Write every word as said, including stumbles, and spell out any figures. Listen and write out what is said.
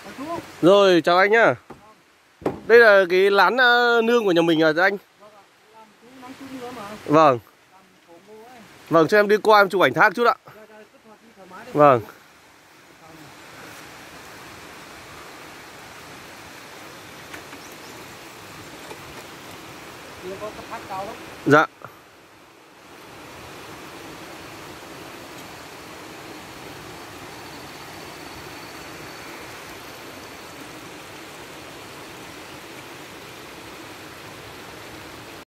Rồi, chào anh nhá. Đây là cái lán uh, nương của nhà mình à anh? Vâng. Vâng, cho em đi qua em chụp ảnh thác chút ạ. Vâng. Dạ.